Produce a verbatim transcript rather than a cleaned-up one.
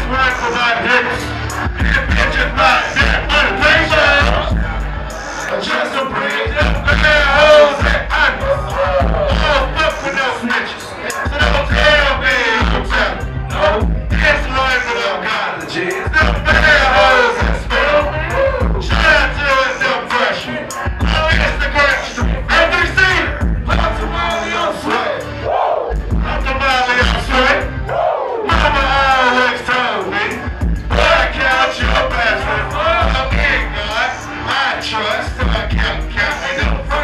work for my hips. And bitches my set motivation. Just to bring them bad hoes that I know. Oh, fuck with no snitches. So don't tell me you tell me. No, it's life without college. The bad hoes that smell. Shout out to us, no pressure. On Instagram, have you seen it? I'm Tamale on sweat. I'm Tamale on sweat. Mama always told me, boy, count your best. I'm in God, I trust. I count, count, and